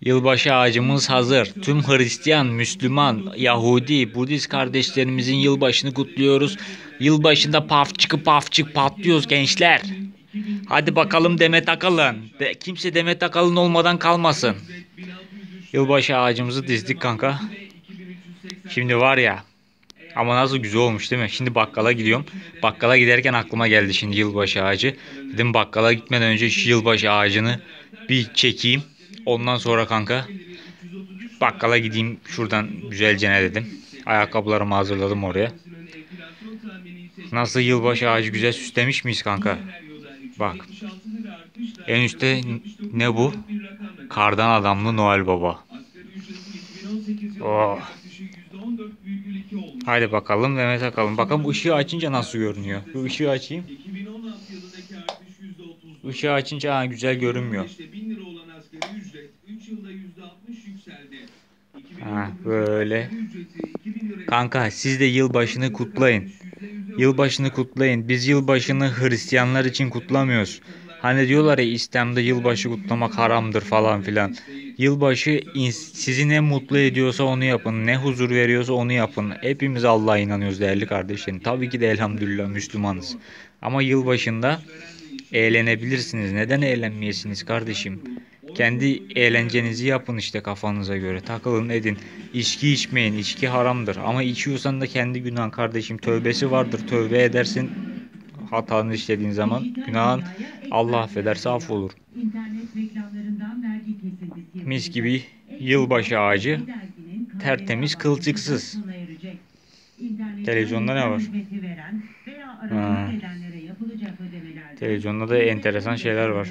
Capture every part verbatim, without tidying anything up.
Yılbaşı ağacımız hazır. Tüm Hristiyan, Müslüman, Yahudi, Budist kardeşlerimizin yılbaşını kutluyoruz. Yılbaşında pafçıkı pafçık patlıyoruz gençler. Hadi bakalım Demet Akalın. De, kimse Demet Akalın olmadan kalmasın. Yılbaşı ağacımızı dizdik kanka. Şimdi var ya. Ama nasıl güzel olmuş değil mi? Şimdi bakkala gidiyorum. Bakkala giderken aklıma geldi şimdi yılbaşı ağacı. Dedim bakkala gitmeden önce şu yılbaşı ağacını bir çekeyim. Ondan sonra kanka bakkala gideyim şuradan güzelce ne dedim. Ayakkabılarımı hazırladım oraya. Nasıl yılbaşı ağacı güzel süslemiş miyiz kanka? Bak. En üstte ne bu? Kardan adamlı Noel Baba. Oh. Haydi bakalım Mehmet bakalım. Bakalım ışığı açınca nasıl görünüyor. Bu ışığı açayım. Işığı açınca ha, güzel görünmüyor. Ha, böyle. Kanka siz de yılbaşını kutlayın. Yılbaşını kutlayın. Biz yılbaşını Hristiyanlar için kutlamıyoruz. Hani diyorlar ya İslam'da yılbaşı kutlamak haramdır falan filan. Yılbaşı sizi ne mutlu ediyorsa onu yapın. Ne huzur veriyorsa onu yapın. Hepimiz Allah'a inanıyoruz değerli kardeşlerim. Tabii ki de elhamdülillah Müslümanız. Ama yılbaşında eğlenebilirsiniz. Neden eğlenmeyesiniz kardeşim? Kendi eğlencenizi yapın işte kafanıza göre. Takılın edin. İçki içmeyin. İçki haramdır. Ama içiyorsan da kendi günahın kardeşim. Tövbesi vardır. Tövbe edersin. Hatanı işlediğin zaman günahın Allah affederse affolur. Mis gibi yılbaşı ağacı. Tertemiz kılçıksız. Televizyonda ne var? Ha. Televizyonda da enteresan şeyler var.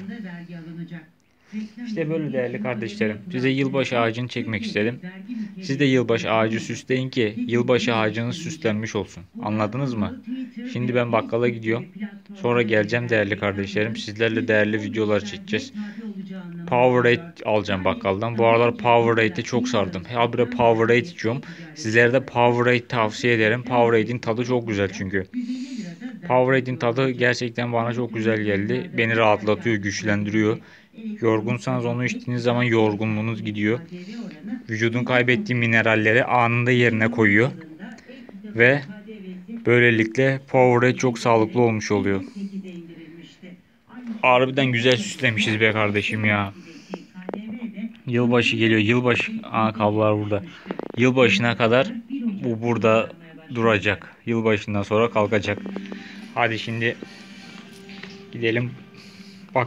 İşte böyle değerli kardeşlerim. Size yılbaşı ağacını çekmek istedim. Siz de yılbaşı ağacı süsleyin ki yılbaşı ağacınız süslenmiş olsun. Anladınız mı? Şimdi ben bakkala gidiyorum. Sonra geleceğim değerli kardeşlerim. Sizlerle değerli videolar çekeceğiz. Powerade alacağım bakkaldan. Bu aralar Powerade'e çok sardım. Habire Powerade içiyorum. Sizlere de Powerade tavsiye ederim. Powerade'in tadı çok güzel çünkü. Powerade'in tadı gerçekten bana çok güzel geldi. Beni rahatlatıyor, güçlendiriyor. Yorgunsanız onu içtiğiniz zaman yorgunluğunuz gidiyor. Vücudun kaybettiği mineralleri anında yerine koyuyor. Ve böylelikle Powerade çok sağlıklı olmuş oluyor. Harbiden güzel süslemişiz be kardeşim ya. Yılbaşı geliyor. Yılbaşı. Aa, kablolar burada. Yılbaşına kadar bu burada duracak. Yılbaşından sonra kalkacak. Hadi şimdi gidelim. Bak.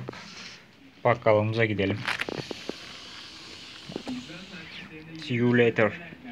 Bakkalımıza gidelim. See you later.